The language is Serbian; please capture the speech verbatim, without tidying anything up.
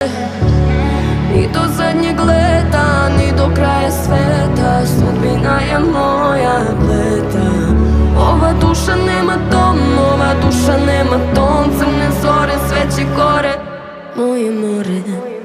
Ni do zadnjeg leta, ni do kraja sveta, sudbina je moja pleta. Ova duša nema dom, ova duša nema ton, crne zore, sve će gore, moje more.